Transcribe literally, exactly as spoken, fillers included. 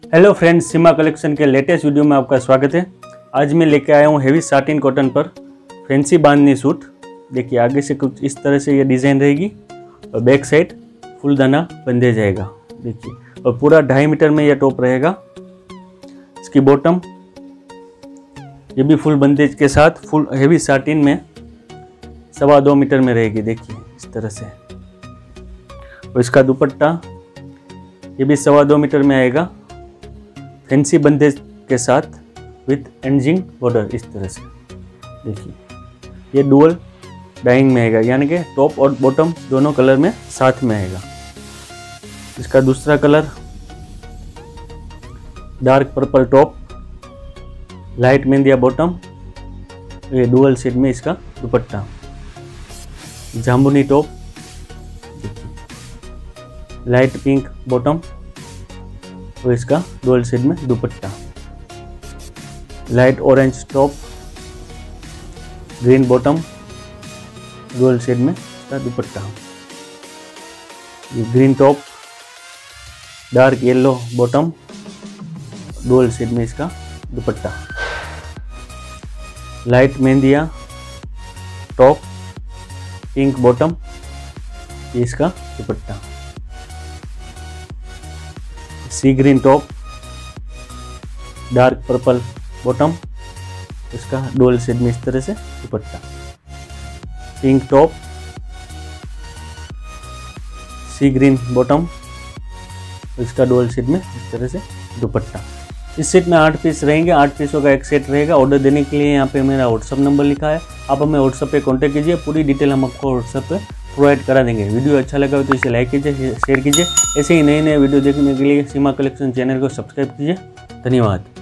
Hello friends, Seema collection के latest video में आपका स्वागत है। आज मैं लेके आया हूँ हेवी साटिन कॉटन पर फैंसी बांधनी सूट। देखिए, आगे से कुछ इस तरह से ये डिज़ाइन रहेगी और बैक साइड फुल दाना बंधे जाएगा। देखिए, और पूरा ढाई मीटर में यह टॉप रहेगा। इसकी बॉटम ये भी फुल बंदेज के साथ फुल हेवी साटिन में सवा दो मीटर में रहेगी। देखिए इस तरह से। और इसका दुपट्टा ये भी सवा दो मीटर में आएगा, फैंसी बंदेज के साथ विथ एंजिंग बॉर्डर इस तरह से। देखिए, ये डुअल डाइंग में आएगा, यानी कि टॉप और बॉटम दोनों कलर में साथ में आएगा। इसका दूसरा colour dark purple top, light मेहंदिया बॉटम, ये डुअल शेड में इसका दुपट्टा। जामुनी टॉप, लाइट पिंक बॉटम और इसका डुअल शेड में dupatta. Light orange top, green bottom, dual shade में इसका दुपट्टा। ये green top, dark yellow bottom, dual shade में इसका दुपट्टा। लाइट मेहंदिया टॉप, पिंक बॉटम, ये इसका dupatta. Sea green top, dark purple bottom, इसका डुअल शेड में इस तरह से dupatta. Pink top, sea green bottom, इसका डुअल शेड में इस तरह से दुपट्टा। इस सेट में आठ पीस रहेंगे, आठ पीसों का एक सेट रहेगा। ऑर्डर देने के लिए यहाँ पे मेरा व्हाट्सअप नंबर लिखा है, आप हमें व्हाट्सअप पे कांटेक्ट कीजिए। पूरी डिटेल हम आपको व्हाट्सअप पे प्रोवाइड करा देंगे। वीडियो अच्छा लगा हो तो इसे लाइक कीजिए, शेयर कीजिए। ऐसे ही नए नए वीडियो देखने के लिए सीमा कलेक्शन चैनल को सब्सक्राइब कीजिए। धन्यवाद।